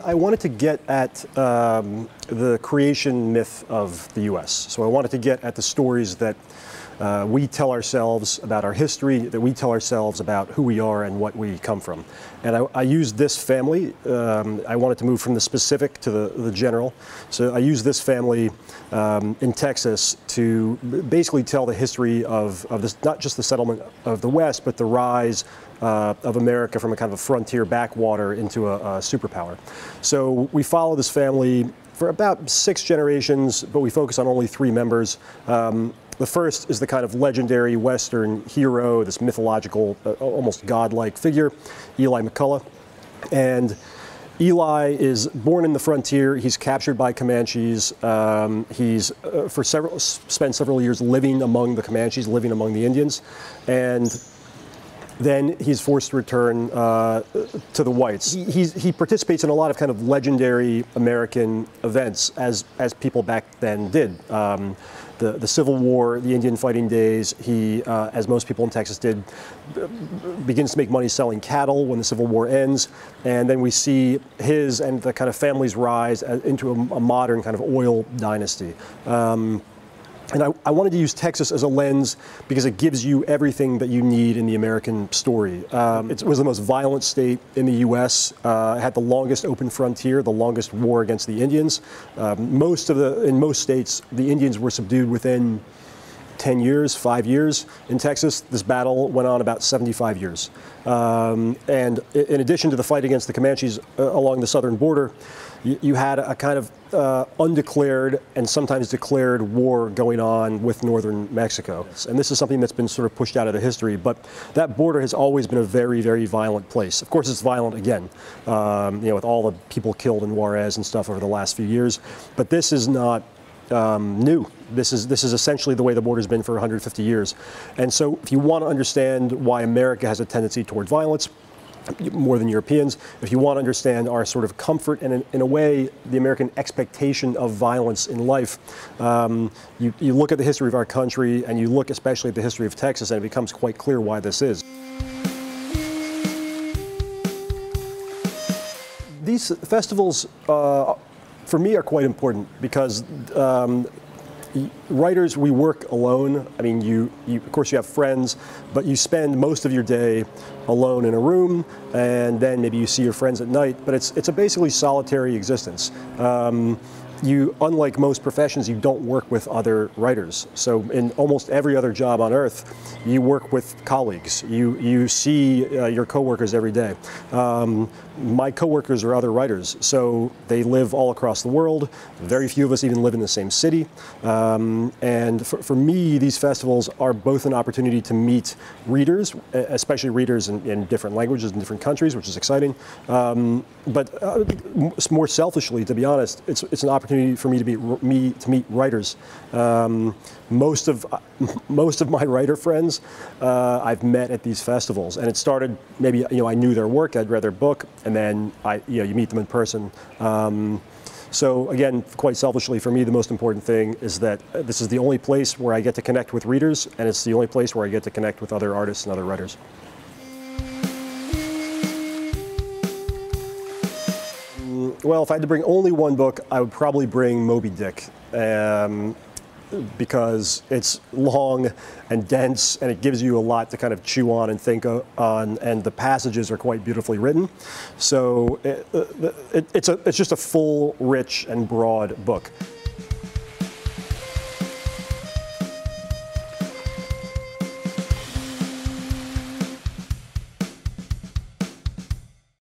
I wanted to get at the creation myth of the U.S. So I wanted to get at the stories that we tell ourselves about our history, that we tell ourselves about who we are and what we come from. And I used this family. I wanted to move from the specific to the general. So I used this family in Texas to basically tell the history of this, not just the settlement of the West, but the rise of America from a kind of a frontier backwater into a superpower. So we follow this family for about 6 generations, but we focus on only 3 members. The first is the kind of legendary Western hero, this mythological, almost godlike figure, Eli McCulloch. And Eli is born in the frontier. He's captured by Comanches. He's spent several years living among the Comanches, living among the Indians, and then he's forced to return to the whites. He participates in a lot of kind of legendary American events, as people back then did. The Civil War, the Indian fighting days. He, as most people in Texas did, begins to make money selling cattle when the Civil War ends, and then we see his and the kind of family's rise into a modern kind of oil dynasty. And I wanted to use Texas as a lens because it gives you everything that you need in the American story. It was the most violent state in the U.S. It had the longest open frontier, the longest war against the Indians. In most states, the Indians were subdued within 10 years, 5 years. In Texas, this battle went on about 75 years. And in addition to the fight against the Comanches along the southern border, you had a kind of undeclared and sometimes declared war going on with northern Mexico. And this is something that's been sort of pushed out of the history, but that border has always been a very, very violent place. Of course, it's violent again, with all the people killed in Juarez and stuff over the last few years. But this is not new. This is essentially the way the border's been for 150 years. And so if you want to understand why America has a tendency toward violence, more than Europeans, if you want to understand our sort of comfort and in a way the American expectation of violence in life, you look at the history of our country and you look especially at the history of Texas, and it becomes quite clear why this is. These festivals for me are quite important because writers, we work alone. I mean, you of course you have friends, but you spend most of your day alone in a room, and then maybe you see your friends at night, but it's a basically solitary existence. Unlike most professions, you don't work with other writers. So in almost every other job on earth, you work with colleagues. You see your coworkers every day. My coworkers are other writers, so they live all across the world. Very few of us even live in the same city. And for me, these festivals are both an opportunity to meet readers, especially readers in different languages in different countries, which is exciting. But more selfishly, to be honest, it's an opportunity for me to meet writers. Most of my writer friends I've met at these festivals, and it started maybe I knew their work, I'd read their book, and then you meet them in person. So again, quite selfishly for me, the most important thing is that this is the only place where I get to connect with readers, and it's the only place where I get to connect with other artists and other writers. Well, if I had to bring only one book, I would probably bring Moby Dick, because it's long and dense, and it gives you a lot to kind of chew on and think on, and the passages are quite beautifully written. So it's just a full, rich, and broad book.